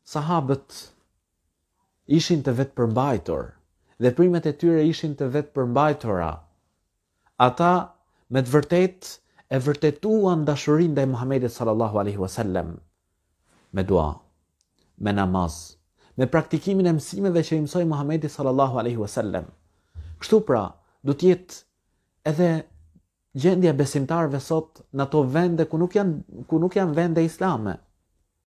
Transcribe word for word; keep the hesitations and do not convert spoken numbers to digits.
sahabët ishin të vetë përmbajtur, veprimet e tyre ishin të vetë përmbajtura. Ata me të vërtet e vërtetuan dashurinë ndaj Muhamedit sallallahu alaihi wasallam me dua, me namaz, me praktikimin e mësimeve që i mësoi Muhamedi sallallahu alaihi wasallam. Kështu pra, do të jetë edhe gjendja besimtarëve sot në ato vende ku nuk janë ku nuk janë vende islame.